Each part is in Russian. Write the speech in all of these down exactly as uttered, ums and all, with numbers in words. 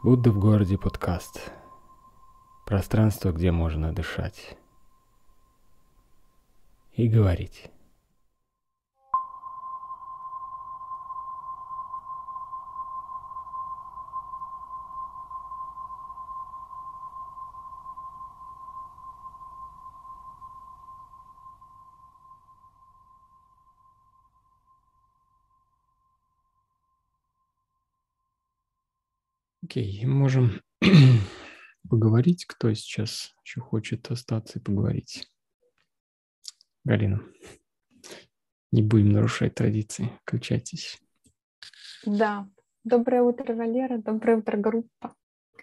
Будда в городе подкаст. Пространство, где можно дышать и говорить. Окей, можем поговорить, кто сейчас еще хочет остаться и поговорить. Галина, не будем нарушать традиции, включайтесь. Да, доброе утро, Валера, доброе утро, группа.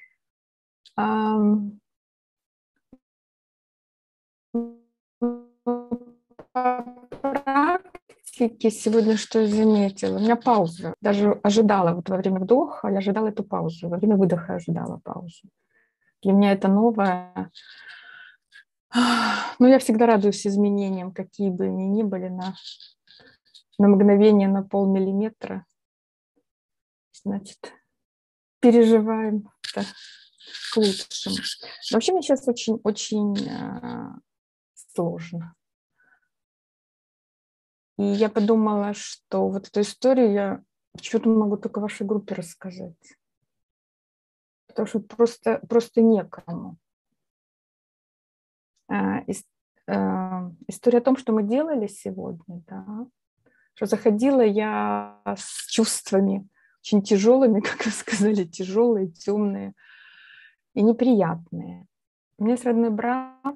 Ам... По практике сегодня что я заметила? У меня пауза. Даже ожидала вот во время вдоха, я ожидала эту паузу. Во время выдоха ожидала паузу. Для меня это новое. Но я всегда радуюсь изменениям, какие бы они ни были, на, на мгновение, на полмиллиметра. Значит, переживаем это к лучшему. Но вообще мне сейчас очень-очень э, сложно. И я подумала, что вот эту историю я что-то могу только вашей группе рассказать. Потому что просто, просто некому. Э, э, история о том, что мы делали сегодня, да, что заходила я с чувствами очень тяжелыми, как вы сказали, тяжелые, темные и неприятные. У меня есть родной брат,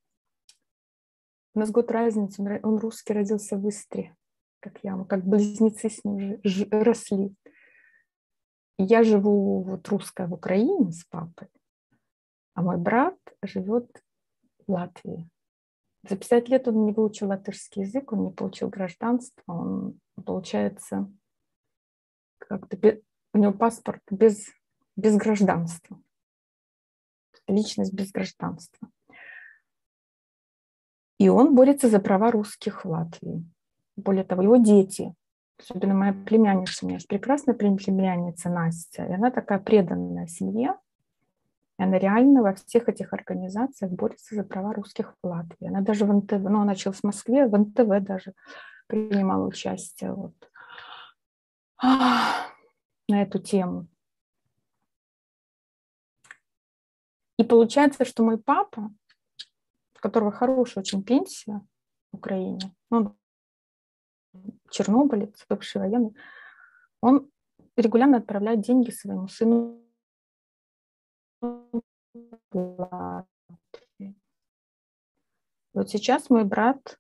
у нас год разницы, он русский, родился в Истре, как я, как близнецы с ним ж, росли. Я живу вот русская в Украине с папой, а мой брат живет в Латвии. За пятьдесят лет он не выучил латышский язык, он не получил гражданство, он, получается, как-то у него паспорт без, без гражданства, личность без гражданства. И он борется за права русских в Латвии. Более того, его дети, особенно моя племянница, у меня есть прекрасная племянница Настя, и она такая преданная семье, и она реально во всех этих организациях борется за права русских в Латвии. Она даже в эн тэ вэ, ну, она начала в Москве, в эн тэ вэ даже принимала участие вот, на эту тему. И получается, что мой папа, у которого хорошая очень пенсия в Украине, он чернобылец, бывший военный, он регулярно отправляет деньги своему сыну в Латвию. Вот сейчас мой брат,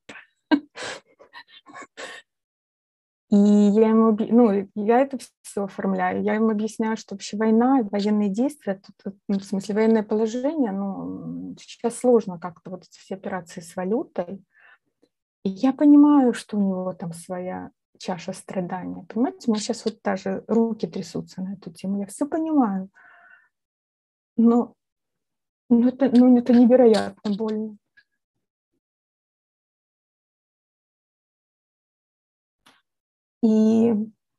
и я ему, ну, я это все оформляю, я ему объясняю, что вообще война, военные действия, тут, ну, в смысле военное положение, ну, сейчас сложно как-то вот эти все операции с валютой. И я понимаю, что у него там своя чаша страдания. Понимаете, у меня сейчас вот даже руки трясутся на эту тему, я все понимаю. Но, но это, ну, это невероятно больно. И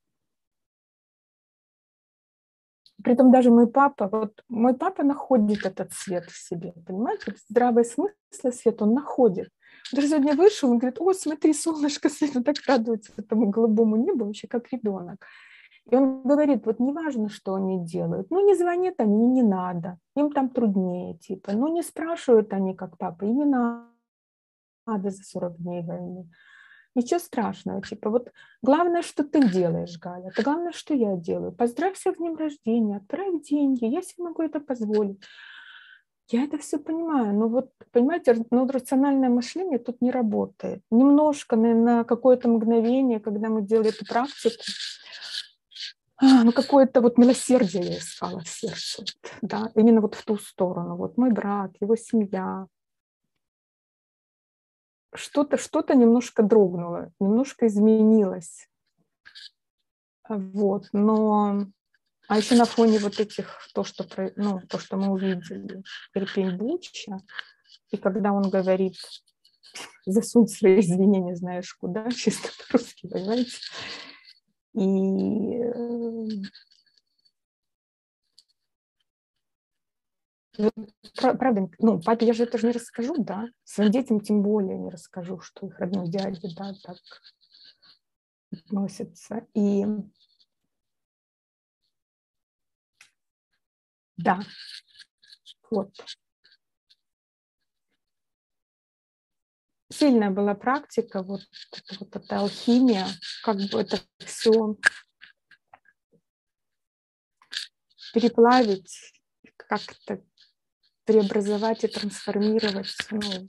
при этом даже мой папа, вот мой папа находит этот свет в себе, понимаете? Здравый смысл, свет он находит. Даже сегодня вышел, он говорит: о, смотри, солнышко светит, так радуется этому голубому небу, вообще как ребенок. И он говорит, вот неважно, что они делают, ну не звонят они, не надо, им там труднее, типа, ну не спрашивают они, как папа, и не надо за сорок дней войны. Ничего страшного, типа, вот главное, что ты делаешь, Галя, это главное, что я делаю. Поздравься с днем рождения, отправь деньги, я себе могу это позволить. Я это все понимаю, но вот, понимаете, ну, рациональное мышление тут не работает. Немножко на, на какое-то мгновение, когда мы делали эту практику, а, ну, какое-то вот милосердие я искала в сердце, да, именно вот в ту сторону. Вот мой брат, его семья, что-то, что-то немножко дрогнуло, немножко изменилось. Вот, но... А еще на фоне вот этих, то, что, ну, то, что мы увидели, Ирпень Буча, и когда он говорит, засунь свои извинения, знаешь куда, чисто по-русски, понимаете? И Правда, ну, папе я же это же не расскажу, да, своим детям тем более не расскажу, что их родной дядя, да, так относится. И да, вот. Сильная была практика, вот, вот эта алхимия, как бы это все переплавить, как-то преобразовать и трансформировать. Ну,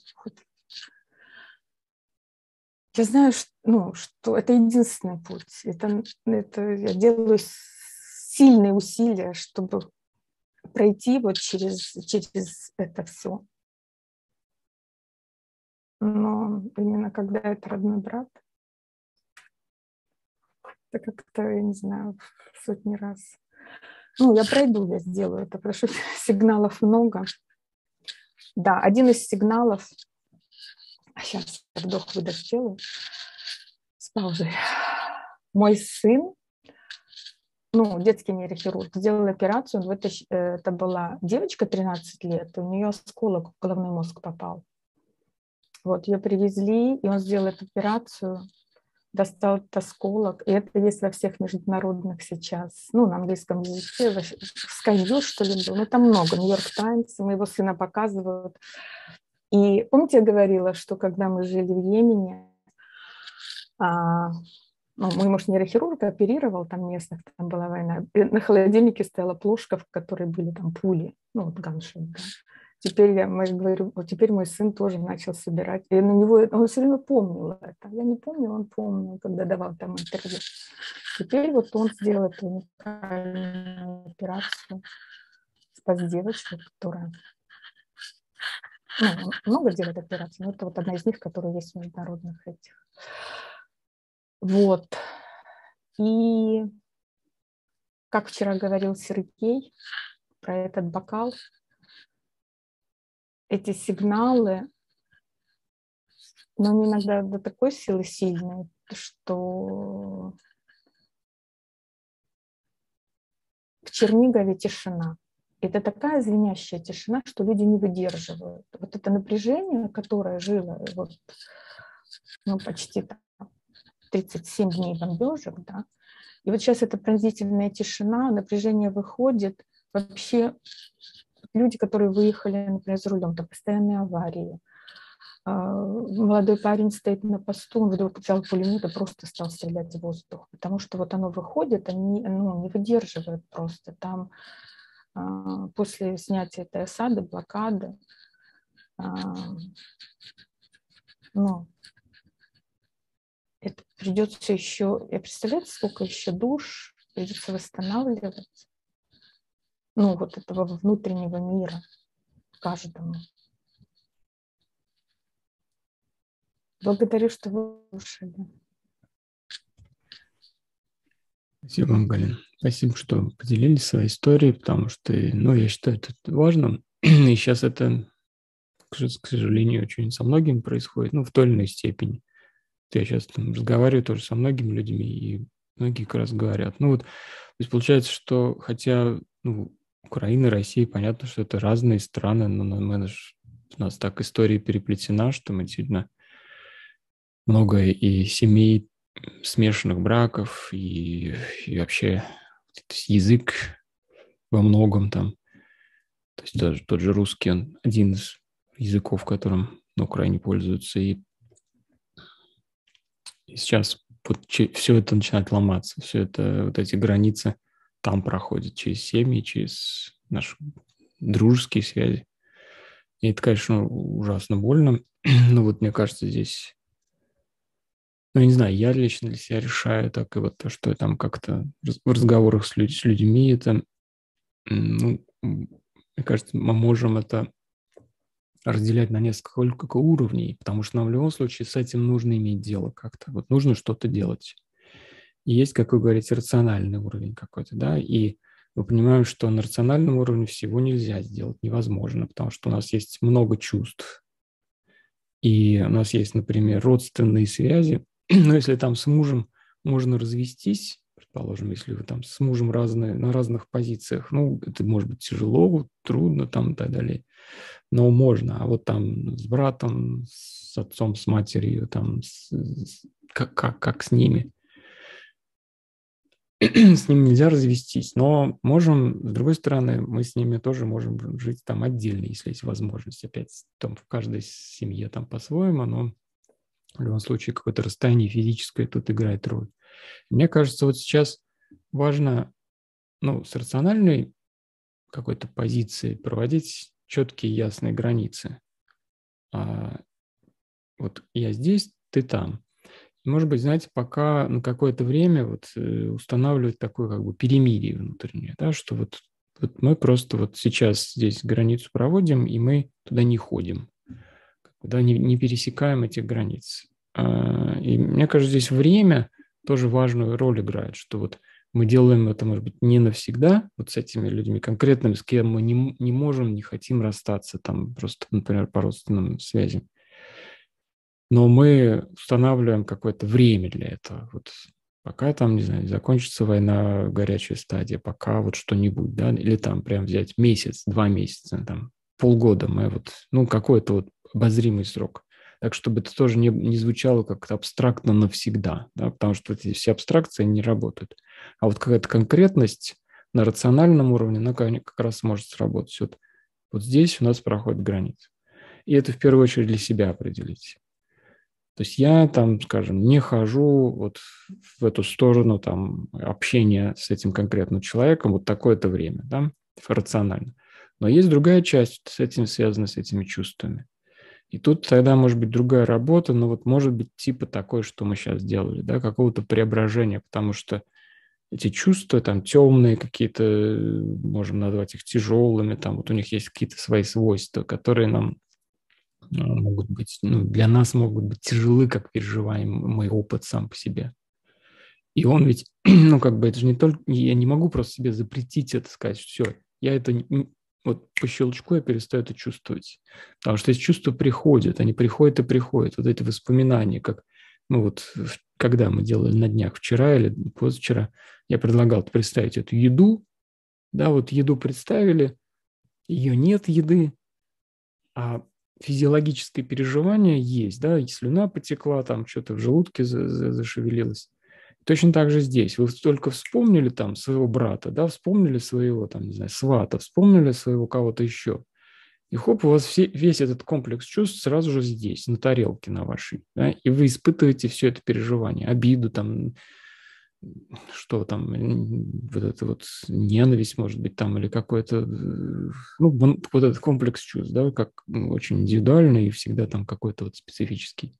я знаю, что, ну, что это единственный путь. Это, это я делаю сильные усилия, чтобы пройти вот через, через это все. Но именно когда это родной брат, это как-то, я не знаю, в сотни раз. Ну, я пройду, я сделаю это, потому что сигналов много. Да, один из сигналов, а сейчас вдох-выдох сделаю, с паузой. Мой сын, ну, детский нейрохирург, сделал операцию, это была девочка тринадцать лет, у нее осколок в головной мозг попал. Вот, ее привезли, и он сделал эту операцию, достал этот осколок, и это есть во всех международных сейчас, ну, на английском языке, в Sky News, что ли, был, ну, там много, Нью-Йорк Таймс, моего сына показывают. И помните, я говорила, что когда мы жили в Йемене, а, ну, мой муж нейрохирург оперировал там местных, там была война, и на холодильнике стояла плошка, в которой были там пули, ну, вот ганшот, да. Теперь я говорю, вот теперь мой сын тоже начал собирать. И на него, он все время помнил это. Я не помню, он помнил, когда давал там интервью. Теперь вот он сделал эту уникальную операцию, спас девочку, которая... Ну, он много делает операций, но это вот одна из них, которая есть в международных этих. Вот. И как вчера говорил Сергей про этот бокал, эти сигналы, но они иногда до такой силы сильные, что в Чернигове тишина. Это такая звенящая тишина, что люди не выдерживают. Вот это напряжение, которое жило вот, ну, почти тридцать семь дней бомбежек, да, и вот сейчас эта пронзительная тишина, напряжение выходит. Вообще люди, которые выехали, например, за рулем, там постоянные аварии. Молодой парень стоит на посту, он вдруг взял пулемет и просто стал стрелять в воздух, потому что вот оно выходит, они, ну, не выдерживают просто. Там после снятия этой осады, блокады, ну, это придется еще, я представляю, сколько еще душ придется восстанавливать, ну, вот этого внутреннего мира каждому. Благодарю, что вы слушали. Спасибо вам, Галина. Спасибо, что поделились своей историей, потому что, ну, я считаю, это важно. И сейчас это, к сожалению, очень со многими происходит, ну, в той или иной степени. Я сейчас там разговариваю тоже со многими людьми, и многие как раз говорят. Ну, вот, то есть получается, что хотя, ну, Украина, Россия, понятно, что это разные страны, но мы, у нас так история переплетена, что мы действительно много и семей, смешанных браков, и, и вообще язык во многом там. То есть даже тот же русский, он один из языков, которым на Украине пользуются. И, и сейчас вот все это начинает ломаться, все это, вот эти границы там проходят через семьи, через наши дружеские связи. И это, конечно, ужасно больно. Но вот мне кажется, здесь... Ну, я не знаю, я лично для себя решаю так, и вот то, что я там как-то в разговорах с, людь- с людьми, это, ну, мне кажется, мы можем это разделять на несколько уровней, потому что нам в любом случае с этим нужно иметь дело как-то. Вот нужно что-то делать. И есть, как вы говорите, рациональный уровень какой-то, да, и мы понимаем, что на рациональном уровне всего нельзя сделать, невозможно, потому что у нас есть много чувств. И у нас есть, например, родственные связи. Но если там с мужем можно развестись, предположим, если вы там с мужем разные, на разных позициях, ну, это может быть тяжело, трудно там и так далее, но можно. А вот там с братом, с отцом, с матерью, там, с, с, как, как, как с ними? С ними нельзя развестись, но можем, с другой стороны, мы с ними тоже можем жить там отдельно, если есть возможность. Опять там в каждой семье там по-своему, но в любом случае какое-то расстояние физическое тут играет роль. Мне кажется, вот сейчас важно, ну, с рациональной какой-то позиции проводить четкие ясные границы. А вот я здесь, ты там. Может быть, знаете, пока на какое-то время вот устанавливать такое как бы перемирие внутреннее, да, что вот, вот мы просто вот сейчас здесь границу проводим, и мы туда не ходим, да, не, не пересекаем этих границ. И мне кажется, здесь время тоже важную роль играет, что вот мы делаем это, может быть, не навсегда, вот с этими людьми конкретными, с кем мы не, не можем, не хотим расстаться, там просто, например, по родственным связям. Но мы устанавливаем какое-то время для этого. Вот пока там, не знаю, закончится война, горячая стадия, пока вот что-нибудь, да, или там прям взять месяц, два месяца, там полгода мы вот, ну, какой-то вот обозримый срок. Так, чтобы это тоже не, не звучало как-то абстрактно навсегда, да, потому что эти все абстракции не работают. А вот какая-то конкретность на рациональном уровне, она как раз может сработать. Вот, вот здесь у нас проходит граница. И это в первую очередь для себя определить. То есть я там, скажем, не хожу вот в эту сторону там общения с этим конкретным человеком вот такое-то время, да, рационально. Но есть другая часть, с этим связана, с этими чувствами. И тут тогда может быть другая работа, но вот может быть типа такой, что мы сейчас делали, да, какого-то преображения, потому что эти чувства там темные какие-то, можем назвать их тяжелыми, там вот у них есть какие-то свои свойства, которые нам могут быть, ну, для нас могут быть тяжелы, как переживаемый опыт сам по себе. И он ведь, ну, как бы это же не только, я не могу просто себе запретить это, сказать, все, я это, вот по щелчку я перестаю это чувствовать. Потому что эти чувства приходят, они приходят и приходят, вот эти воспоминания, как, ну, вот, когда мы делали на днях, вчера или позавчера, я предлагал представить эту еду, да, вот еду представили, ее нет еды, а физиологическое переживание есть, да, и слюна потекла, там что-то в желудке за- за- зашевелилось. Точно так же здесь. Вы только вспомнили там своего брата, да, вспомнили своего, там, не знаю, свата, вспомнили своего кого-то еще. И хоп, у вас все, весь этот комплекс чувств сразу же здесь, на тарелке на вашей, да, и вы испытываете все это переживание, обиду, там, что там, вот это вот ненависть, может быть, там, или какой-то, ну, вот этот комплекс чувств, да, как очень индивидуальный и всегда там какой-то вот специфический.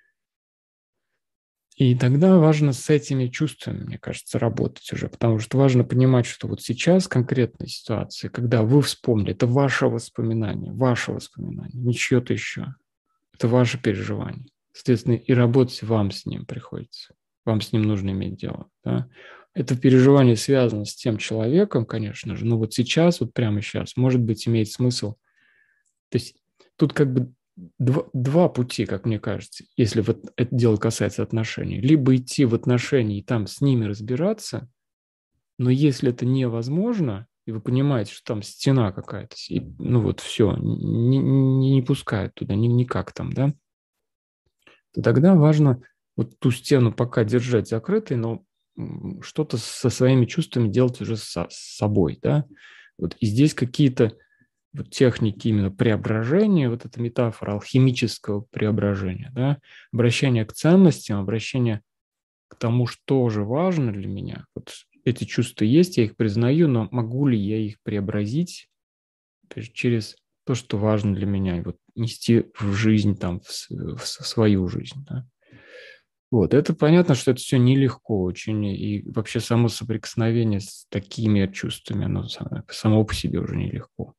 И тогда важно с этими чувствами, мне кажется, работать уже, потому что важно понимать, что вот сейчас конкретная ситуация, когда вы вспомнили, это ваше воспоминание, ваше воспоминание, не чье-то еще, это ваше переживание. Соответственно, и работать вам с ним приходится. Вам с ним нужно иметь дело. Да? Это переживание связано с тем человеком, конечно же, но вот сейчас, вот прямо сейчас, может быть, имеет смысл. То есть тут как бы два, два пути, как мне кажется, если вот это дело касается отношений. Либо идти в отношения и там с ними разбираться, но если это невозможно, и вы понимаете, что там стена какая-то, и, ну вот все, не, не, не пускают туда, ни, никак там, да, то тогда важно вот ту стену пока держать закрытой, но что-то со своими чувствами делать уже со, с собой, да. Вот и здесь какие-то вот техники именно преображения, вот эта метафора алхимического преображения, да, обращение к ценностям, обращение к тому, что же важно для меня. Вот эти чувства есть, я их признаю, но могу ли я их преобразить через то, что важно для меня, и вот нести в жизнь, там, в, в свою жизнь, да. Вот, это понятно, что это все нелегко очень, и вообще само соприкосновение с такими чувствами, оно само, само по себе уже нелегко.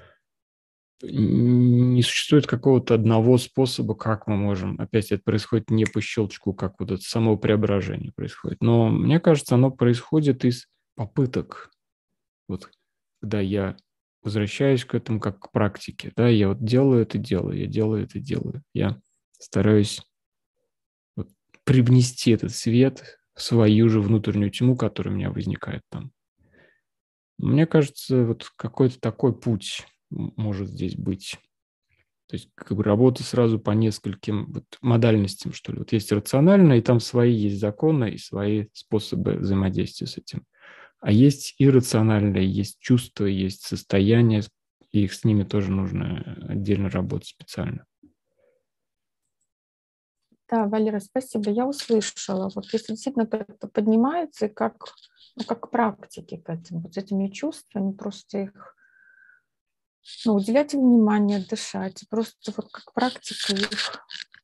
Не существует какого-то одного способа, как мы можем, опять это происходит не по щелчку, как вот это само преображение происходит, но мне кажется, оно происходит из попыток, вот, когда я возвращаюсь к этому как к практике, да, я вот делаю это, делаю, я делаю это, делаю, я стараюсь вот привнести этот свет свою же внутреннюю тьму, которая у меня возникает там. Мне кажется, вот какой-то такой путь может здесь быть. То есть как бы работа сразу по нескольким вот модальностям, что ли. Вот есть рационально, и там свои есть законы и свои способы взаимодействия с этим. А есть иррациональное, есть чувства, есть состояние, и их с ними тоже нужно отдельно работать специально. Да, Валера, спасибо. Я услышала. Вот если действительно как-то поднимается, и как, ну, как к практике к этим, вот с этими чувствами, просто их, ну, уделять им внимание, дышать, и просто вот как практика их,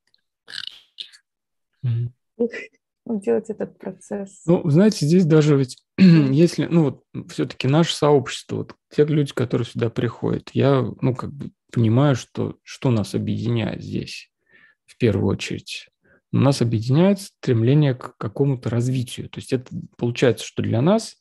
Mm-hmm. их ну, делать этот процесс. Ну, знаете, здесь даже ведь, если, ну, вот все-таки наше сообщество, вот те люди, которые сюда приходят, я, ну, как бы понимаю, что, что нас объединяет здесь, в первую очередь. Нас объединяет стремление к какому-то развитию. То есть это получается, что для нас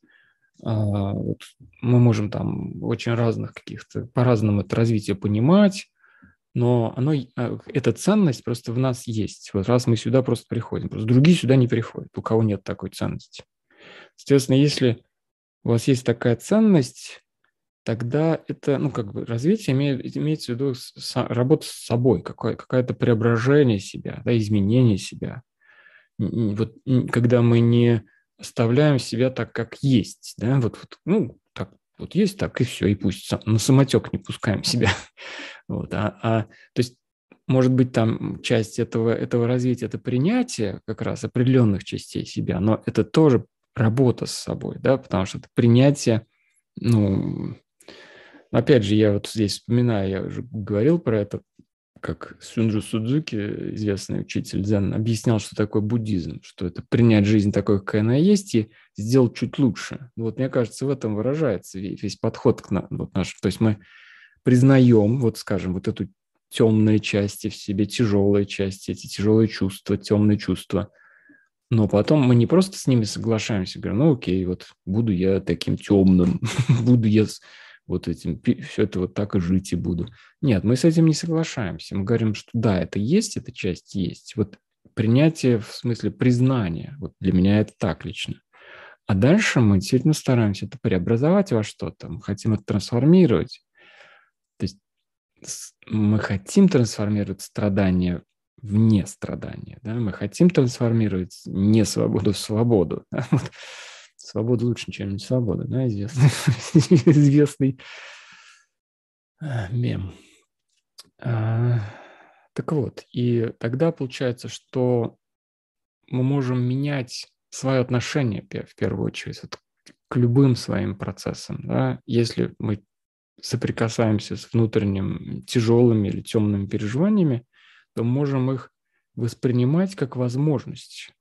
а, вот, мы можем там очень разных каких-то, по-разному это развитие понимать, но оно, эта ценность просто в нас есть. Вот раз мы сюда просто приходим, просто другие сюда не приходят, у кого нет такой ценности. Соответственно, если у вас есть такая ценность, тогда это, ну, как бы развитие имеет, имеется в виду с, работа с собой, какое, какое-то преображение себя, да, изменение себя. Вот когда мы не оставляем себя так, как есть, да, вот, вот ну, так вот есть, так и все, и пусть на самотек не пускаем себя. Вот, а, а, то есть, может быть, там часть этого, этого развития – это принятие как раз определенных частей себя, но это тоже работа с собой, да, потому что это принятие, ну, опять же, я вот здесь вспоминаю, я уже говорил про это, как Сунджу Судзуки, известный учитель дзен, объяснял, что такое буддизм, что это принять жизнь такой, какая она есть, и сделать чуть лучше. Вот мне кажется, в этом выражается весь подход к нам, вот наш, то есть мы признаем, вот скажем, вот эту темные части в себе, тяжелые части, эти тяжелые чувства, темные чувства. Но потом мы не просто с ними соглашаемся, говорим, ну окей, вот буду я таким темным, буду я вот этим, все это вот так и жить и буду. Нет, мы с этим не соглашаемся. Мы говорим, что да, это есть, эта часть есть. Вот принятие в смысле признания, вот для меня это так лично. А дальше мы действительно стараемся это преобразовать во что-то, мы хотим это трансформировать. То есть мы хотим трансформировать страдания в нестрадание, да? Мы хотим трансформировать не свободу в свободу. Да? Вот. Свобода лучше, чем не свобода, да, известный, известный мем. А, так вот, и тогда получается, что мы можем менять свое отношение, в первую очередь, вот, к любым своим процессам, да? Если мы соприкасаемся с внутренним тяжелыми или темными переживаниями, то можем их воспринимать как возможность.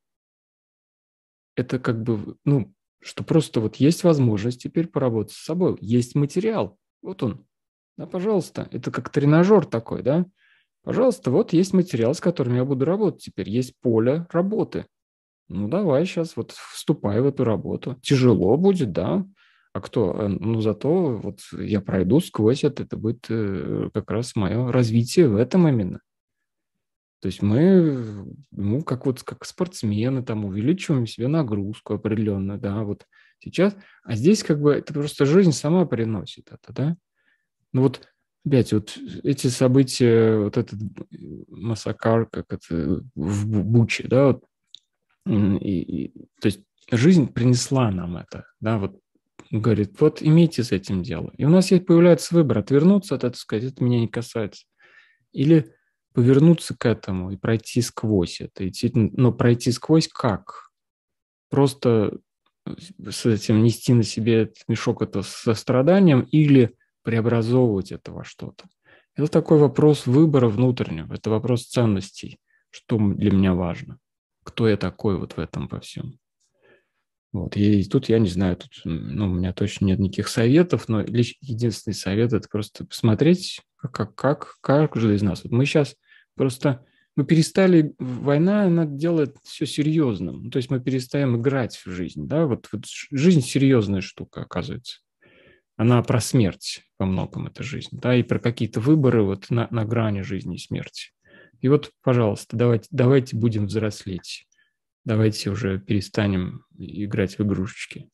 Это как бы, ну, что просто вот есть возможность теперь поработать с собой. Есть материал, вот он. Да, пожалуйста, это как тренажер такой, да? Пожалуйста, вот есть материал, с которым я буду работать теперь. Есть поле работы. Ну, давай сейчас вот вступай в эту работу. Тяжело будет, да? А кто? Ну, зато вот я пройду сквозь это, это будет как раз мое развитие в этом именно. То есть мы, ну, как вот как спортсмены, там, увеличиваем себе нагрузку определенную, да, вот сейчас. А здесь как бы это просто жизнь сама приносит это, да. Ну вот, опять вот эти события, вот этот массакр, как это в Буче, да, вот, и, и, то есть жизнь принесла нам это, да, вот говорит, вот имейте с этим дело. И у нас есть, появляется выбор, отвернуться от этого, сказать, это меня не касается. Или повернуться к этому и пройти сквозь это. Идти, но пройти сквозь как? Просто с этим нести на себе этот мешок это со страданием или преобразовывать это во что-то. Это такой вопрос выбора внутреннего, это вопрос ценностей, что для меня важно, кто я такой вот в этом во всем. Вот. И тут я не знаю, тут, ну, у меня точно нет никаких советов, но лишь единственный совет – это просто посмотреть, как, как, как же из нас. Вот мы сейчас просто, мы перестали, война, она делает все серьезным. То есть мы перестаем играть в жизнь. Да? Вот, вот жизнь серьезная штука, оказывается. Она про смерть во многом, эта жизнь. Да? И про какие-то выборы вот на, на грани жизни и смерти. И вот, пожалуйста, давайте, давайте будем взрослеть. давайте уже перестанем играть в игрушечки.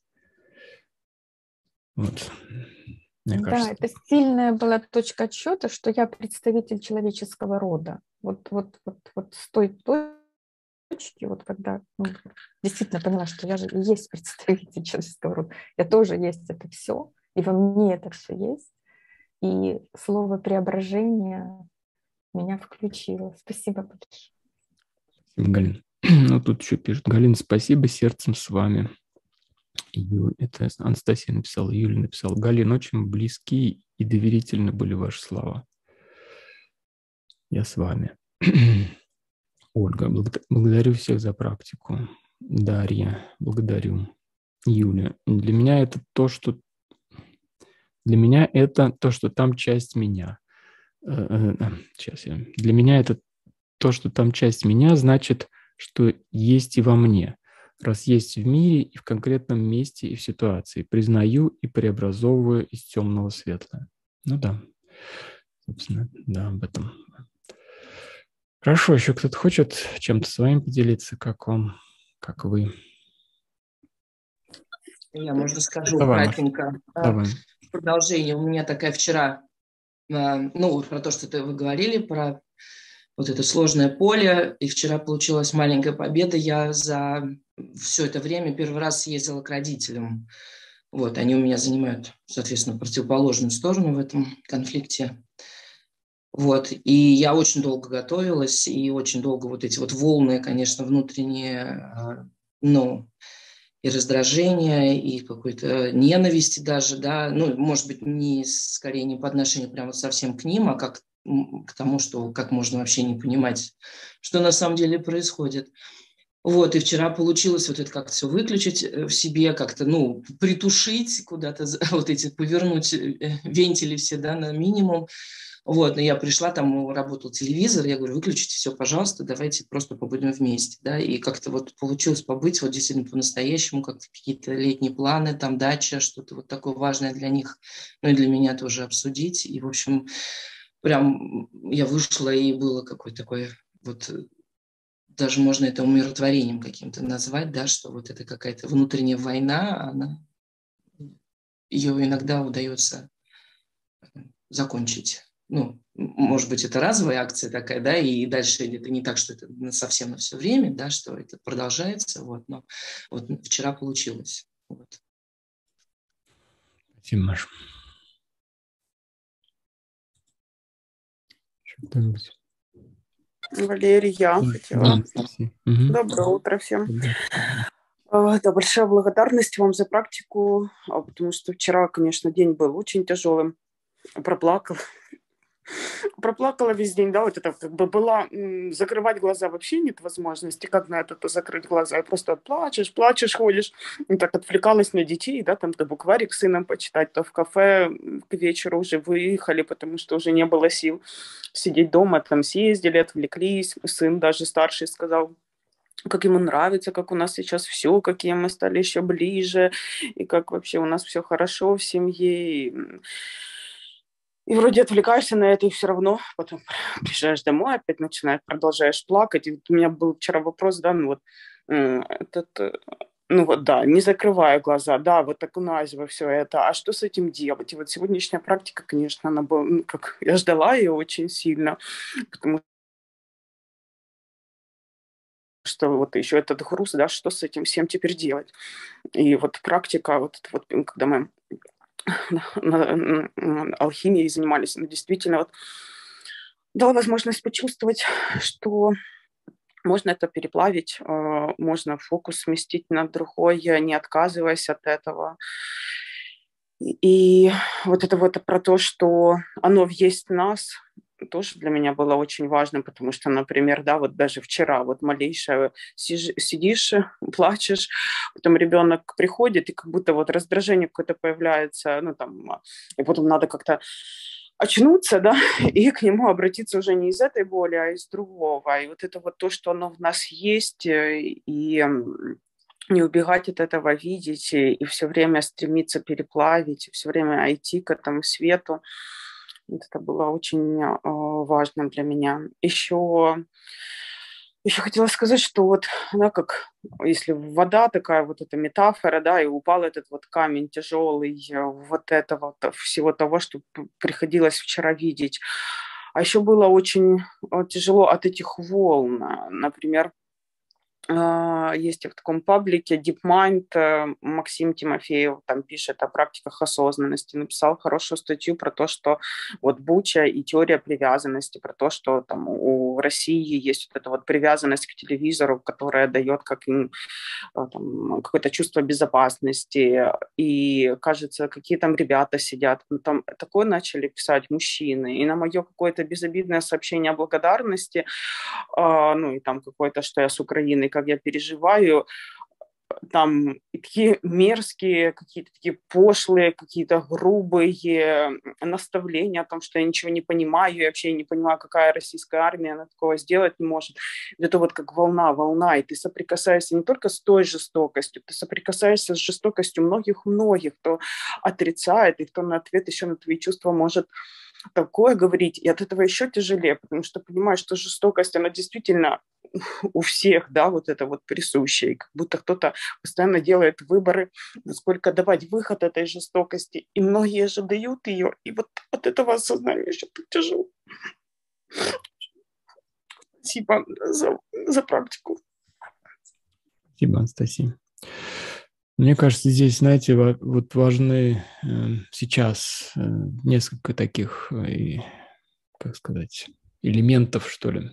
Вот, мне Да, кажется. это сильная была точка отсчета, что я представитель человеческого рода. Вот, вот, вот, вот с той точки, вот когда ну, действительно поняла, что я же и есть представитель человеческого рода, я тоже есть это все, и во мне это все есть. И слово преображение меня включило. Спасибо большое. Спасибо, Галин. Ну, тут еще пишут. Галина, спасибо, сердцем с вами. Ю, это Анастасия написала, Юля написала. Галин, очень близки и доверительны были ваши слова. Я с вами. Ольга, благодарю всех за практику. Дарья, благодарю. Юля, для меня это то, что для меня это то, что там часть меня. Сейчас я. Для меня это то, что там часть меня, значит, что есть и во мне. Раз есть в мире и в конкретном месте и в ситуации. Признаю и преобразовываю из темного в светлое. Ну да. Собственно, да, об этом. Хорошо, еще кто-то хочет чем-то своим поделиться, как вам, как вы? Я, может, расскажу Давай, кратенько. Давай. В продолжение у меня такая вчера, ну, про то, что вы говорили, про вот это сложное поле, и вчера получилась маленькая победа. Я за все это время первый раз съездила к родителям. Вот, они у меня занимают, соответственно, противоположную сторону в этом конфликте. Вот, и я очень долго готовилась, и очень долго вот эти вот волны, конечно, внутренние, ну, и раздражения, и какой-то ненависти даже, да, ну, может быть, не, скорее не по отношению прямо совсем к ним, а как к тому, что как можно вообще не понимать, что на самом деле происходит. Вот, и вчера получилось вот это как-то все выключить в себе, как-то, ну, притушить куда-то, вот эти, повернуть вентили все, да, на минимум. Вот, но я пришла, там работал телевизор, я говорю, выключите все, пожалуйста, давайте просто побудем вместе, да, и как-то вот получилось побыть вот действительно по-настоящему, как-то какие-то летние планы, там дача, что-то вот такое важное для них, ну и для меня тоже обсудить, и, в общем, прям я вышла, и было какое-то такое вот, даже можно это умиротворением каким-то назвать, да, что вот это какая-то внутренняя война, она, ее иногда удается закончить. Ну, может быть, это разовая акция такая, да, и дальше это не так, что это совсем на все время, да, что это продолжается, вот, но вот вчера получилось. Вот. Спасибо, Маша. Что-нибудь? Валерий, я Да, хотела. да, угу. Доброе утро всем. Да. Да, большая благодарность вам за практику, потому что вчера, конечно, день был очень тяжелым. Проплакала. Проплакала весь день, да, вот это как бы была, закрывать глаза вообще нет возможности, как на это-то закрыть глаза, и просто плачешь, плачешь, ходишь, и так отвлекалась на детей, да, там то букварик с сыном почитать, то в кафе к вечеру уже выехали, потому что уже не было сил сидеть дома, там съездили, отвлеклись, сын даже старший сказал, как ему нравится, как у нас сейчас все, какие мы стали еще ближе, и как вообще у нас все хорошо в семье, и... И вроде отвлекаешься на это, и все равно потом приезжаешь домой, опять начинаешь, продолжаешь плакать. И вот у меня был вчера вопрос, да, ну вот, этот, ну вот, да, не закрывая глаза, да, вот окунаюсь во все это, а что с этим делать? И вот сегодняшняя практика, конечно, она была, ну, как, я ждала ее очень сильно, потому что вот еще этот груз, да, что с этим всем теперь делать? И вот практика, вот, вот когда мы алхимией занимались, но действительно вот дала возможность почувствовать, что можно это переплавить, можно фокус сместить на другой, не отказываясь от этого. И вот это вот про то, что оно есть в нас, тоже для меня было очень важно, потому что, например, да, вот даже вчера вот малейшее сидишь, плачешь, потом ребенок приходит, и как будто вот раздражение какое-то появляется, ну там, и потом надо как-то очнуться, да, и к нему обратиться уже не из этой боли, а из другого. И вот это вот то, что оно в нас есть, и не убегать от этого, видеть, и, и все время стремиться переплавить, и все время идти к этому свету. Это было очень э, важно для меня. Еще Еще хотела сказать, что вот, да, как если вода такая, вот эта метафора, да, и упал этот вот камень тяжелый, э, вот этого то- всего того, что п- приходилось вчера видеть. А еще было очень э, тяжело от этих волн. А, Например, а, есть в таком паблике DeepMind, э, Максим Тимофеев там пишет о практиках осознанности, написал хорошую статью про то, что вот Буча и теория привязанности, про то, что там у России есть вот эта вот привязанность к телевизору, которая дает как им а, там, какое-то чувство безопасности, и, кажется, какие там ребята сидят, ну, там такое начали писать мужчины, и на мое какое-то безобидное сообщение о благодарности, а, ну, и там какое-то, что я с Украины, как я переживаю, там и такие мерзкие, какие-то такие пошлые, какие-то грубые наставления о том, что я ничего не понимаю, я вообще не понимаю, какая российская армия, она такого сделать не может. Это вот как волна, волна, и ты соприкасаешься не только с той жестокостью, ты соприкасаешься с жестокостью многих-многих, кто отрицает, и кто на ответ еще на твои чувства может такое говорить, и от этого еще тяжелее, потому что понимаешь, что жестокость, она действительно у всех, да, вот это вот присущее, и как будто кто-то постоянно делает выборы, насколько давать выход этой жестокости, и многие же дают ее, и вот от этого осознания еще так тяжело. Спасибо за, за практику. Спасибо, Анастасия. Мне кажется, здесь, знаете, вот важны э, сейчас э, несколько таких, э, как сказать, элементов, что ли,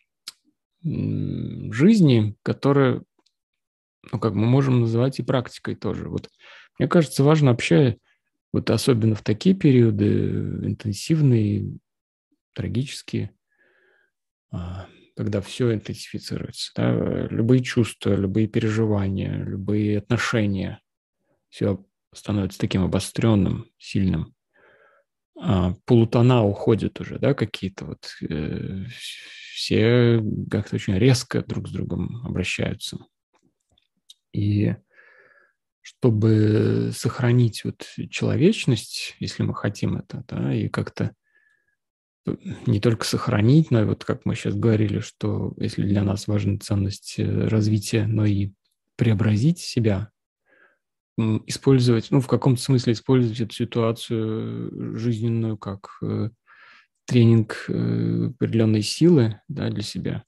э, жизни, которые, ну, как мы можем называть и практикой тоже. Вот мне кажется, важно, общаясь, вот особенно в такие периоды интенсивные, трагические, когда все интенсифицируется, да, любые чувства, любые переживания, любые отношения, все становится таким обостренным, сильным. А полутона уходят уже, да, какие-то вот, э, все как-то очень резко друг с другом обращаются. И чтобы сохранить вот человечность, если мы хотим это, да, и как-то не только сохранить, но и вот как мы сейчас говорили, что если для нас важна ценность развития, но и преобразить себя, использовать, ну, в каком-то смысле использовать эту ситуацию жизненную как э, тренинг э, определенной силы, да, для себя,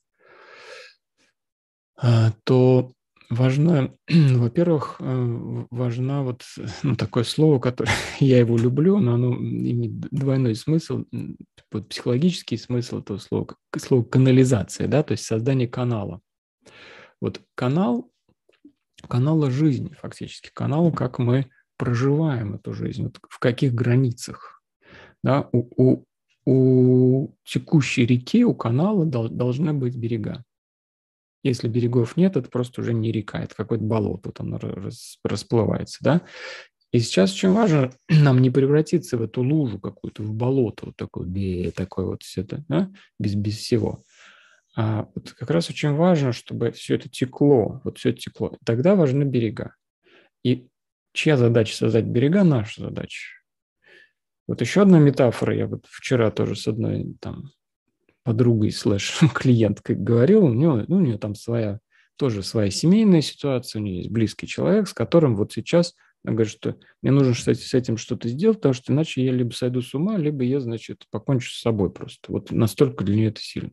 а, то важно, во-первых, э, важна вот, ну, такое слово, которое я его люблю, но оно имеет двойной смысл, вот психологический смысл этого слова, слово канализация, да, то есть создание канала. Вот канал, канала жизни фактически, канала, как мы проживаем эту жизнь, вот в каких границах, да, у, у, у текущей реки, у канала дол, должны быть берега. Если берегов нет, это просто уже не река, это какое-то болото, вот оно рас, расплывается, да. И сейчас очень важно нам не превратиться в эту лужу какую-то, в болото, вот такое, такое вот все это, да, без, без всего. А вот как раз очень важно, чтобы все это текло, вот все текло. Тогда важны берега. И чья задача создать берега? Наша задача. Вот еще одна метафора, я вот вчера тоже с одной там подругой слэш клиенткой говорил, у нее, ну, у нее там своя, тоже своя семейная ситуация, у нее есть близкий человек, с которым вот сейчас она говорит, что мне нужно с этим что-то сделать, потому что иначе я либо сойду с ума, либо я, значит, покончу с собой просто. Вот настолько для нее это сильно.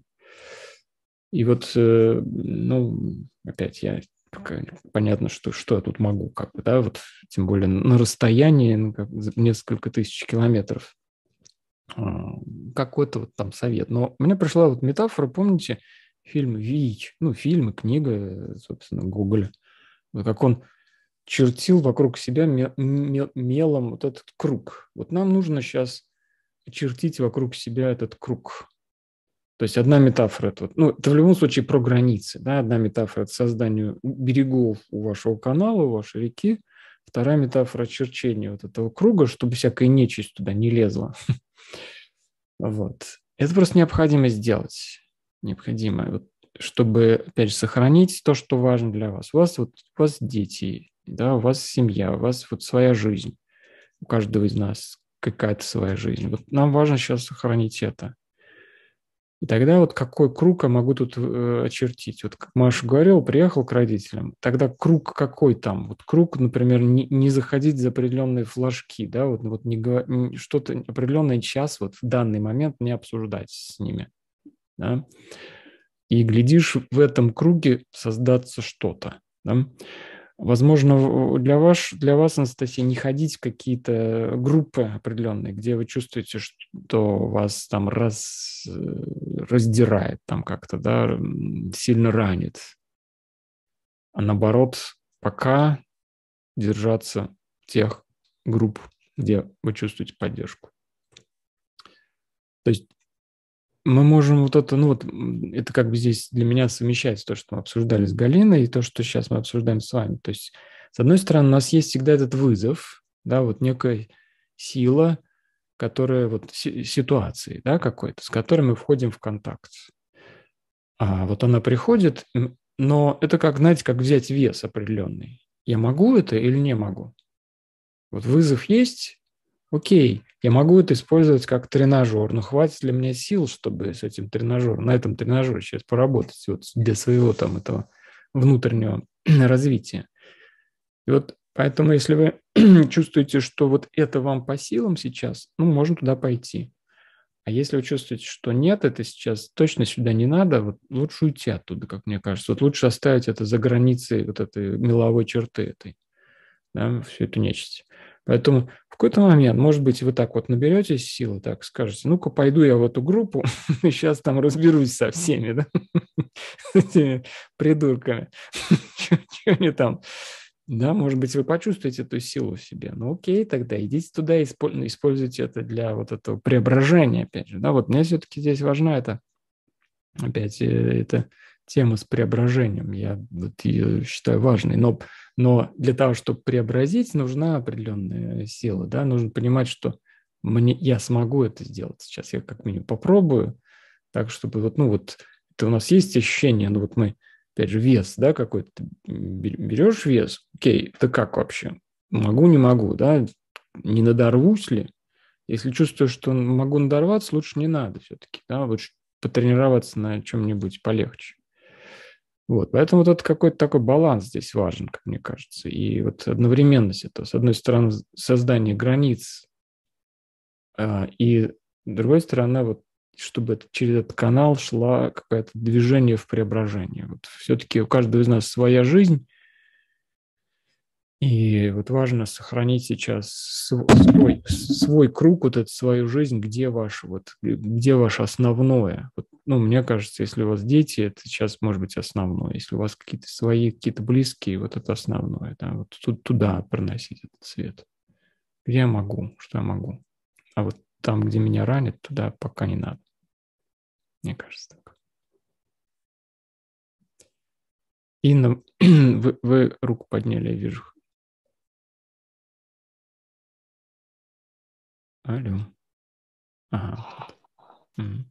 И вот, ну, опять я понятно, что, что я тут могу, как бы, да, вот, тем более на расстоянии, ну, как, несколько тысяч километров, какой-то вот там совет. Но мне пришла вот метафора, помните, фильм «Вий», ну, фильм и книга, собственно, Гоголя, как он чертил вокруг себя мелом вот этот круг. Вот нам нужно сейчас чертить вокруг себя этот круг. То есть одна метафора, это, ну, это в любом случае про границы, да, одна метафора – это создание берегов у вашего канала, у вашей реки, вторая метафора – черчение вот этого круга, чтобы всякая нечисть туда не лезла. Вот. Это просто необходимо сделать, необходимо, вот, чтобы, опять же, сохранить то, что важно для вас. У вас, вот, у вас дети, да, у вас семья, у вас вот своя жизнь, у каждого из нас какая-то своя жизнь. Вот нам важно сейчас сохранить это. И тогда вот какой круг я могу тут э, очертить? Вот как Маша говорила, приехал к родителям, тогда круг какой там? Вот круг, например, не, не заходить за определенные флажки, да, вот, вот не, не, что-то определенный час вот в данный момент не обсуждать с ними, да? И, глядишь, в этом круге создаться что-то, да? Возможно, для вас, для вас, Анастасия, не ходить в какие-то группы определенные, где вы чувствуете, что вас там раз, раздирает, там как-то, да, сильно ранит. А наоборот, пока держаться тех групп, где вы чувствуете поддержку. То есть мы можем вот это, ну вот, это как бы здесь для меня совмещается то, что мы обсуждали с Галиной, и то, что сейчас мы обсуждаем с вами. То есть, с одной стороны, у нас есть всегда этот вызов, да, вот некая сила, которая вот ситуации, да, какой-то, с которой мы входим в контакт. А вот она приходит, но это как, знаете, как взять вес определенный. Я могу это или не могу? Вот вызов есть, окей, я могу это использовать как тренажер, но хватит ли мне сил, чтобы с этим тренажером, на этом тренажере сейчас поработать вот для своего там этого внутреннего развития. И вот поэтому, если вы чувствуете, что вот это вам по силам сейчас, ну, можно туда пойти. А если вы чувствуете, что нет, это сейчас точно сюда не надо, вот лучше уйти оттуда, как мне кажется. Вот лучше оставить это за границей вот этой меловой черты этой, да, всю эту нечисть. Поэтому в какой-то момент, может быть, вы так вот наберетесь силы, так скажете, ну-ка, пойду я в эту группу, и сейчас там разберусь со всеми, да, с этими придурками, что они там, да, может быть, вы почувствуете эту силу в себе, ну окей, тогда идите туда и используйте это для вот этого преображения, опять же, да, вот мне все-таки здесь важна эта, опять, эта тема с преображением, я вот ее считаю важной, но Но для того, чтобы преобразить, нужна определенная сила, да, нужно понимать, что мне, я смогу это сделать. Сейчас я как минимум попробую, так, чтобы вот, ну вот, это у нас есть ощущение, ну вот мы, опять же, вес, да, какой-то, ты берешь вес, окей, это как вообще? Могу, не могу, да, не надорвусь ли? Если чувствую, что могу надорваться, лучше не надо все-таки, да, лучше потренироваться на чем-нибудь полегче. Вот, поэтому вот это какой-то такой баланс здесь важен, как мне кажется. И вот одновременность этого, с одной стороны, создание границ, а, и с другой стороны, вот, чтобы это, через этот канал шла какое-то движение в преображение. Вот все-таки у каждого из нас своя жизнь, и вот важно сохранить сейчас свой, свой круг, вот эту свою жизнь, где ваше, вот, где ваше основное. Вот, ну, мне кажется, если у вас дети, это сейчас может быть основное. Если у вас какие-то свои, какие-то близкие, вот это основное. Да, вот тут, туда проносить этот свет. Где я могу, что я могу. А вот там, где меня ранят, туда пока не надо. Мне кажется так. Инна, вы, вы руку подняли, я вижу. Алло. Ага. Угу.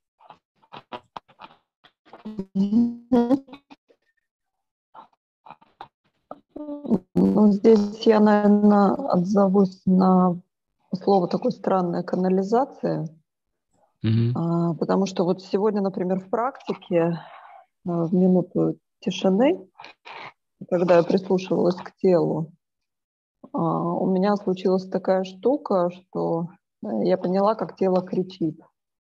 Ну, здесь я, наверное, отзовусь на слово такое странное — канализация. Mm-hmm. А, потому что вот сегодня, например, в практике в минуту тишины, когда я прислушивалась к телу, а, у меня случилась такая штука, что я поняла, как тело кричит.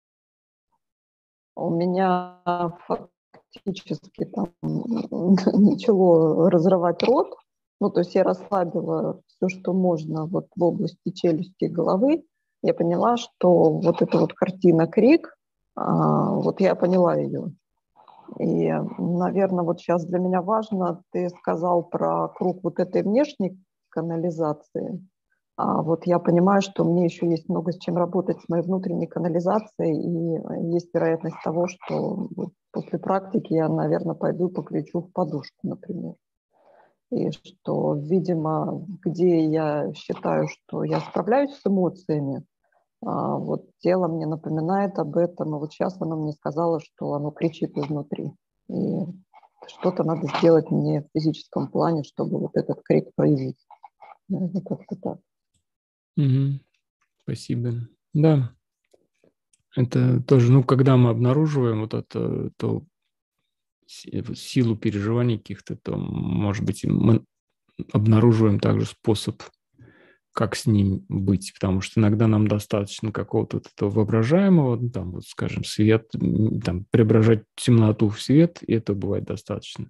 У меня фактически там начало разрывать рот. Ну, то есть я расслабила все, что можно вот в области челюсти и головы. Я поняла, что вот эта вот картина крик, а, вот я поняла ее. И, наверное, вот сейчас для меня важно, ты сказал про круг вот этой внешней канализации. А вот я понимаю, что мне еще есть много с чем работать с моей внутренней канализацией, и есть вероятность того, что после практики я, наверное, пойду покричу в подушку, например. И что, видимо, где я считаю, что я справляюсь с эмоциями, вот тело мне напоминает об этом, и вот сейчас оно мне сказало, что оно кричит изнутри. И что-то надо сделать мне в физическом плане, чтобы вот этот крик проявить. Это как-то так. Угу. Спасибо. Да. это тоже, ну, когда мы обнаруживаем вот это, то силу переживаний каких-то, то, может быть, мы обнаруживаем также способ, как с ним быть, потому что иногда нам достаточно какого-то вот этого воображаемого, ну, там, вот, скажем, свет, там, преображать темноту в свет, и это бывает достаточно.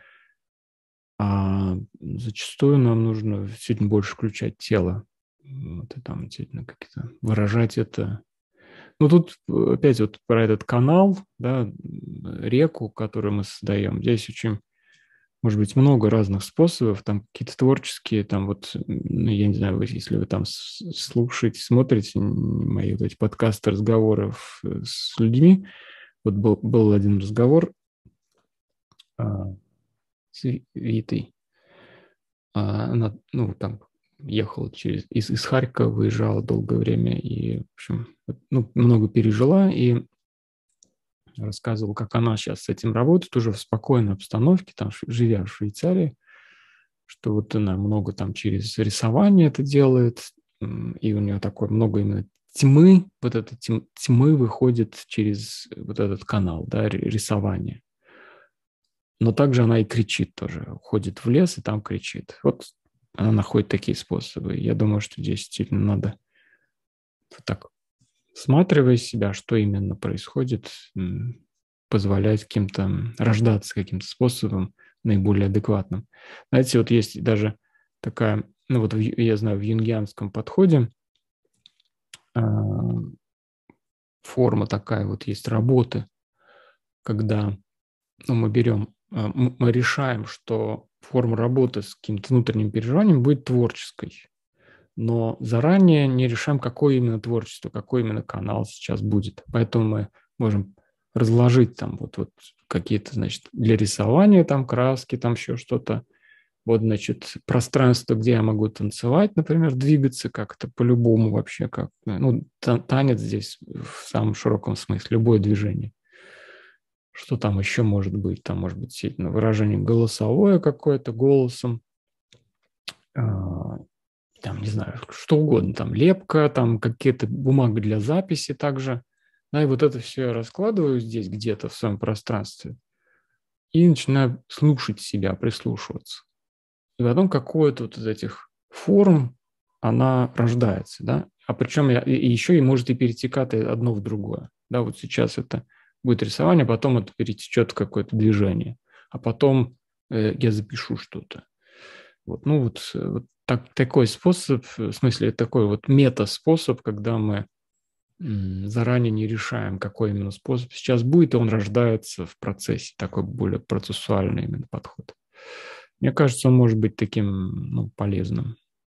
А зачастую нам нужно действительно больше включать тело, вот, и там действительно как-то выражать это. Ну, тут опять вот про этот канал, да, реку, которую мы создаем. Здесь очень, может быть, много разных способов, там какие-то творческие, там вот, ну, я не знаю, если вы там слушаете, смотрите мои вот эти подкасты, разговоров с людьми, вот был, был один разговор а, с Витой, а, она, ну, там, ехала через, из, из Харькова, выезжала долгое время и, в общем, ну, много пережила и рассказывала, как она сейчас с этим работает уже в спокойной обстановке, там, живя в Швейцарии, что вот она много там через рисование это делает, и у нее такое много именно тьмы, вот этой тьмы выходит через вот этот канал, да, рисование. Но также она и кричит тоже, уходит в лес и там кричит. Вот она находит такие способы. Я думаю, что здесь действительно надо вот так, всматривая себя, что именно происходит, позволять каким-то, рождаться каким-то способом наиболее адекватным. Знаете, вот есть даже такая, ну вот я знаю, в юнгианском подходе форма такая вот есть работы, когда, ну, мы берем, мы решаем, что форма работы с каким-то внутренним переживанием будет творческой, но заранее не решаем, какое именно творчество, какой именно канал сейчас будет. Поэтому мы можем разложить там вот, вот какие-то, значит, для рисования там краски, там еще что-то. Вот, значит, пространство, где я могу танцевать, например, двигаться как-то по-любому вообще, как, ну, танец здесь в самом широком смысле, любое движение. Что там еще может быть? Там может быть действительно выражение голосовое какое-то, голосом, там, не знаю, что угодно, там лепка, там какие-то бумаги для записи также. Да, и вот это все я раскладываю здесь где-то в своем пространстве и начинаю слушать себя, прислушиваться. И потом какое-то вот из этих форм она рождается, да, а причем я, и еще и может и перетекать одно в другое. Да, вот сейчас это будет рисование, потом это перетечет в какое-то движение, а потом э, я запишу что-то. Вот, ну вот, вот так, такой способ, в смысле такой вот мета-способ, когда мы м, заранее не решаем, какой именно способ сейчас будет, и он рождается в процессе, такой более процессуальный именно подход. Мне кажется, он может быть таким, ну, полезным.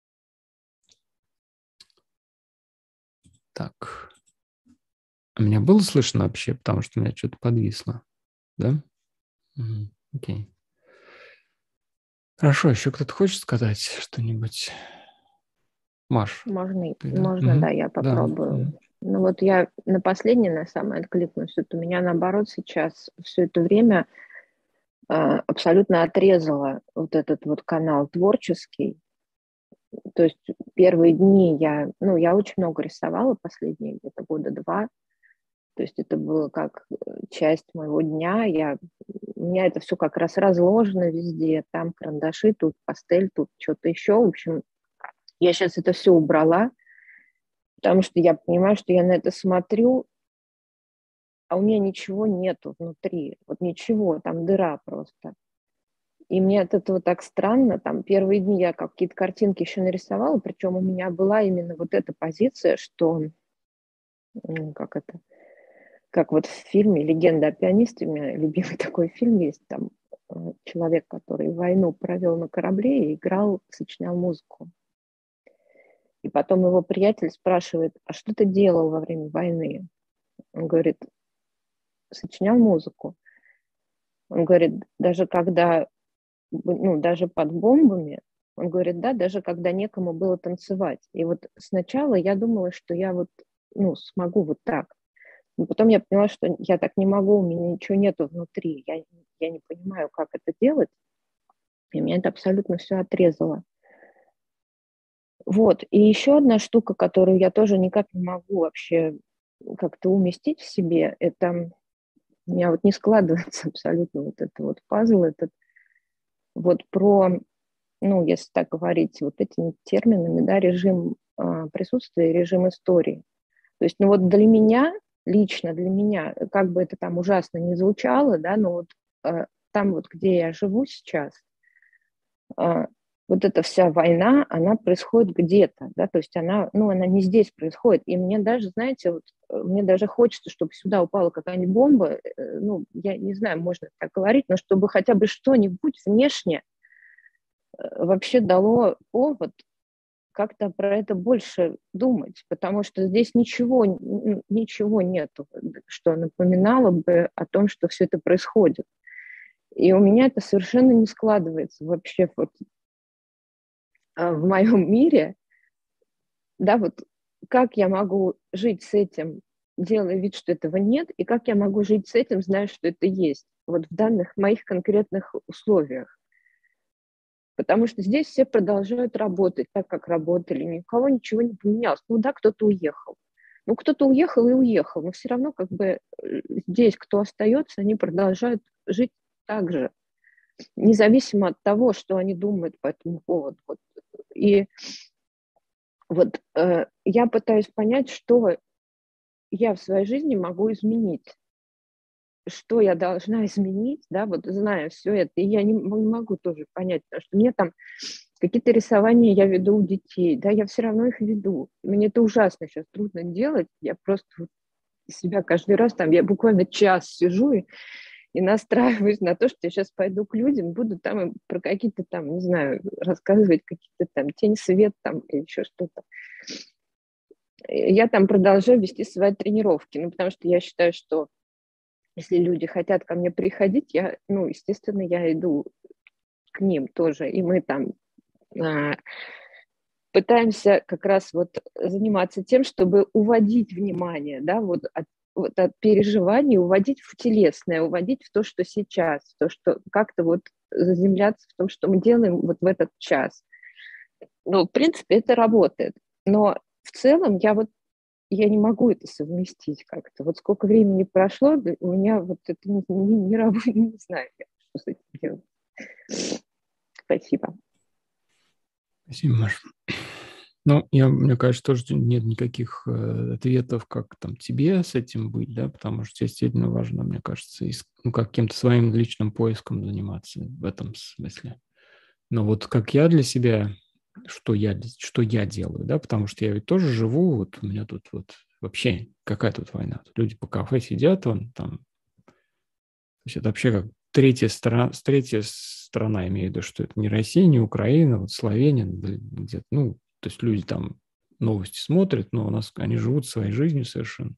Так. А меня было слышно вообще, потому что у меня что-то подвисло, да? Угу. Окей. Хорошо, еще кто-то хочет сказать что-нибудь? Маш? Можно, ты, да? можно, угу. да, я попробую. Да. Угу. Ну вот я на последнее, на самое откликнусь. Вот у меня, наоборот, сейчас все это время э, абсолютно отрезала вот этот вот канал творческий. То есть первые дни я, ну, я очень много рисовала, последние где-то года два. То есть это было как часть моего дня. Я, у меня это все как раз разложено везде. Там карандаши, тут пастель, тут что-то еще. В общем, я сейчас это все убрала, потому что я понимаю, что я на это смотрю, а у меня ничего нету внутри. Вот ничего, там дыра просто. И мне от этого так странно. Там первые дни я какие-то картинки еще нарисовала, причем у меня была именно вот эта позиция, что, как это, как вот в фильме «Легенда о пианисте», у меня любимый такой фильм есть, там человек, который войну провел на корабле и играл, сочинял музыку. И потом его приятель спрашивает: а что ты делал во время войны? Он говорит: сочинял музыку. Он говорит, даже когда, ну, даже под бомбами, он говорит, да, даже когда некому было танцевать. И вот сначала я думала, что я вот, ну, смогу вот так. Но потом я поняла, что я так не могу, у меня ничего нету внутри. Я, я не понимаю, как это делать. И меня это абсолютно все отрезало. Вот. И еще одна штука, которую я тоже никак не могу вообще как-то уместить в себе, это у меня вот не складывается абсолютно вот это вот пазл, этот вот про, ну, если так говорить, вот этими терминами, да, режим э, присутствия и режим истории. То есть, ну вот для меня, лично для меня, как бы это там ужасно не звучало, да, но вот э, там вот, где я живу сейчас, э, вот эта вся война, она происходит где-то, да, то есть она, ну, она не здесь происходит. И мне даже, знаете, вот, мне даже хочется, чтобы сюда упала какая-нибудь бомба, э, ну, я не знаю, можно так говорить, но чтобы хотя бы что-нибудь внешне э, вообще дало повод как-то про это больше думать, потому что здесь ничего, ничего нету, что напоминало бы о том, что все это происходит. И у меня это совершенно не складывается вообще вот в моем мире, да, вот как я могу жить с этим, делая вид, что этого нет, и как я могу жить с этим, зная, что это есть, вот в данных моих конкретных условиях. Потому что здесь все продолжают работать так, как работали, никого ничего не поменялось. Ну да, кто-то уехал. Ну, кто-то уехал и уехал, но все равно как бы здесь, кто остается, они продолжают жить так же, независимо от того, что они думают по этому поводу. Вот. И вот э, я пытаюсь понять, что я в своей жизни могу изменить, что я должна изменить, да, вот зная все это, и я не, не могу тоже понять, потому что мне там какие-то рисования я веду у детей, да, я все равно их веду. Мне это ужасно сейчас трудно делать, я просто вот себя каждый раз там, я буквально час сижу и, и настраиваюсь на то, что я сейчас пойду к людям, буду там им про какие-то там, не знаю, рассказывать какие-то там тень, свет там или еще что-то. Я там продолжаю вести свои тренировки, ну, потому что я считаю, что если люди хотят ко мне приходить, я, ну, естественно, я иду к ним тоже, и мы там а, пытаемся как раз вот заниматься тем, чтобы уводить внимание, да, вот от, вот от переживаний, уводить в телесное, уводить в то, что сейчас, в то, что как-то вот заземляться в том, что мы делаем вот в этот час. Ну, в принципе, это работает, но в целом я вот я не могу это совместить как-то. Вот сколько времени прошло, у меня вот это не, не, не работает, не знаю, что с этим делать. Спасибо. Спасибо, Маша. Ну, я, мне кажется, тоже нет никаких э, ответов, как там тебе с этим быть, да, потому что действительно важно, мне кажется, иск, ну, каким-то своим личным поиском заниматься в этом смысле. Но вот как я для себя, что я, что я делаю, да, потому что я ведь тоже живу, вот у меня тут вот вообще какая тут война? Тут люди по кафе сидят, он там, то есть это вообще как третья страна, третья страна, имею в виду, что это не Россия, не Украина, вот Словения, где-то, ну, то есть люди там новости смотрят, но у нас они живут своей жизнью совершенно.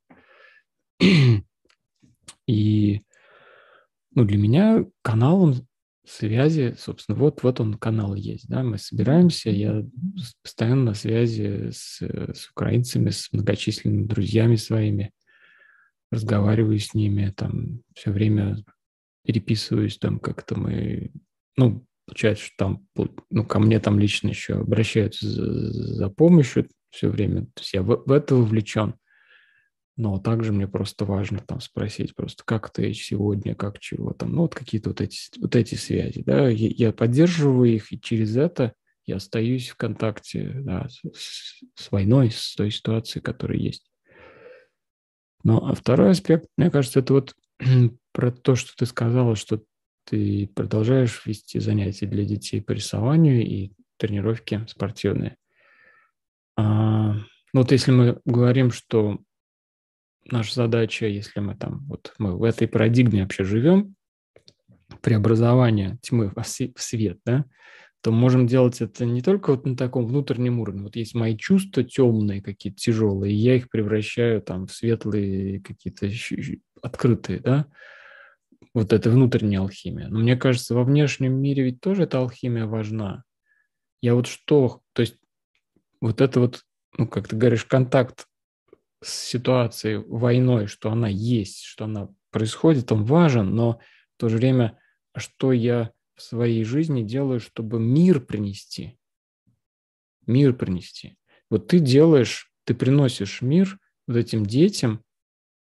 И ну, для меня каналом связи, собственно, вот, вот он канал есть, да, мы собираемся, я постоянно на связи с, с украинцами, с многочисленными друзьями своими, разговариваю с ними, там, все время переписываюсь, там, как-то мы, ну, получается, что там, ну, ко мне там лично еще обращаются за, за помощью все время, то есть я в, в это вовлечен. Но также мне просто важно там спросить просто, как ты сегодня, как чего там, ну вот какие-то вот эти, вот эти связи, да, я, я поддерживаю их, и через это я остаюсь в контакте, да, с, с войной, с той ситуацией, которая есть. Ну, а второй аспект, мне кажется, это вот про то, что ты сказала, что ты продолжаешь вести занятия для детей по рисованию и тренировки спортивные. А, ну вот если мы говорим, что наша задача, если мы там, вот мы в этой парадигме вообще живем, преобразование тьмы в свет, да, то можем делать это не только вот на таком внутреннем уровне. Вот есть мои чувства темные, какие-то тяжелые, и я их превращаю там в светлые, какие-то открытые, да. Вот это внутренняя алхимия. Но мне кажется, во внешнем мире ведь тоже эта алхимия важна. Я вот что, то есть вот это вот, ну, как ты говоришь, контакт с ситуацией войной, что она есть, что она происходит, он важен, но в то же время, что я в своей жизни делаю, чтобы мир принести? Мир принести. Вот ты делаешь, ты приносишь мир вот этим детям,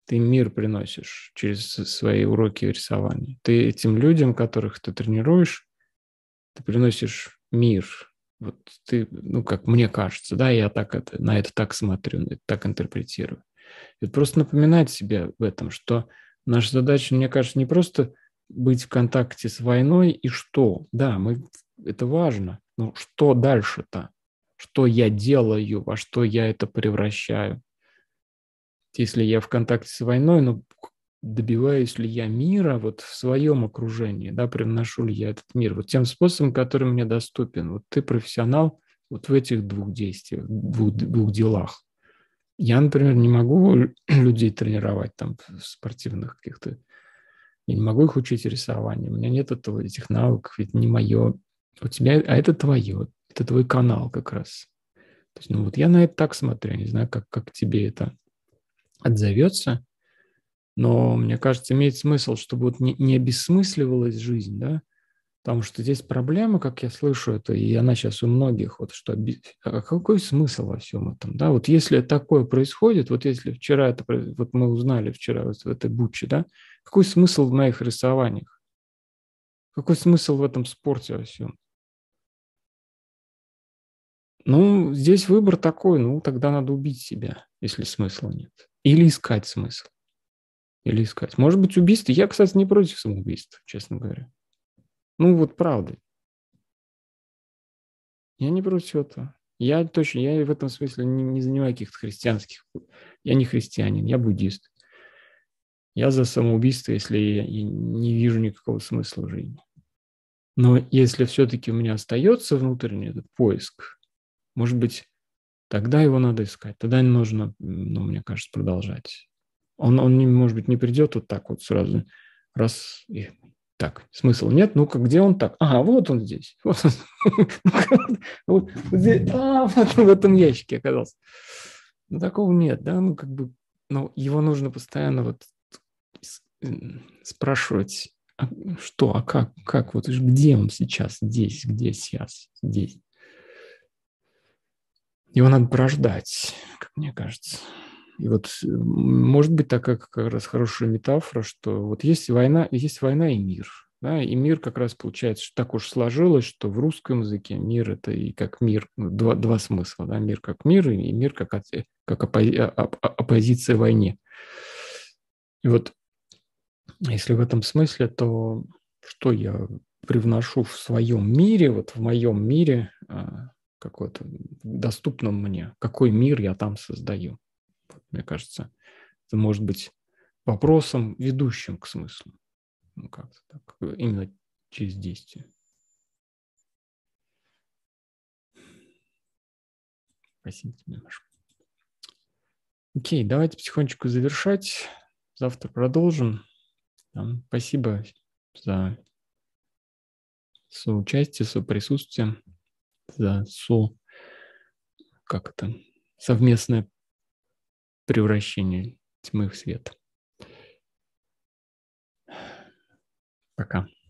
ты мир приносишь через свои уроки рисования. Ты этим людям, которых ты тренируешь, ты приносишь мир. Вот ты, ну, как мне кажется, да, я так это, на это так смотрю, так интерпретирую. И просто напоминать себе в этом, что наша задача, мне кажется, не просто быть в контакте с войной и что. Да, мы, это важно, но что дальше-то? Что я делаю, во что я это превращаю? Если я в контакте с войной, ну, добиваюсь ли я мира вот в своем окружении, да, привношу ли я этот мир вот тем способом, который мне доступен. Вот ты профессионал вот в этих двух действиях, двух, двух делах. Я, например, не могу людей тренировать там в спортивных каких-то, я не могу их учить рисованию, у меня нет этого, этих навыков, это не мое. У тебя, а это твое, это твой канал как раз. То есть, ну вот я на это так смотрю, я не знаю, как, как тебе это отзовется, но мне кажется, имеет смысл, чтобы вот не, не обессмысливалась жизнь, да, потому что здесь проблема, как я слышу это, и она сейчас у многих, вот что, а какой смысл во всем этом, да, вот если такое происходит, вот если вчера это, вот мы узнали вчера вот в этой Буче, да, какой смысл в моих рисованиях, какой смысл в этом спорте во всем? Ну, здесь выбор такой, ну, тогда надо убить себя, если смысла нет. Или искать смысл. Или искать. Может быть, убийство. Я, кстати, не против самоубийства, честно говоря. Ну, вот правда. Я не против этого. Я точно, я в этом смысле не, не занимаю каких-то христианских. Я не христианин, я буддист. Я за самоубийство, если я не вижу никакого смысла в жизни. Но если все-таки у меня остается внутренний этот поиск, может быть, тогда его надо искать. Тогда не нужно, ну, мне кажется, продолжать. Он, он, может быть, не придет вот так вот сразу, раз и так, смысла нет. Ну-ка, где он так? Ага, вот он здесь. Вот он. Вот здесь. А, вот он в этом ящике оказался. Ну, такого нет, да, ну, как бы, ну, его нужно постоянно вот спрашивать, а что, а как, как, вот где он сейчас, здесь, где сейчас, здесь. Его надо прождать, как мне кажется. И вот, может быть, такая как раз хорошая метафора, что вот есть война, есть война и мир. Да, и мир как раз получается, что так уж сложилось, что в русском языке мир – это и как мир, два, два смысла. Да, мир как мир и мир как, как оппози, оппозиция войне. И вот если в этом смысле, то что я привношу в своем мире, вот в моем мире, какой-то доступном мне, какой мир я там создаю. Мне кажется, это может быть вопросом, ведущим к смыслу. Ну, как-то так, именно через действие. Спасибо тебе, Маша. Окей, давайте потихонечку завершать. Завтра продолжим. Спасибо за соучастие, соприсутствие, за со, как это, совместное превращение тьмы в свет. Пока.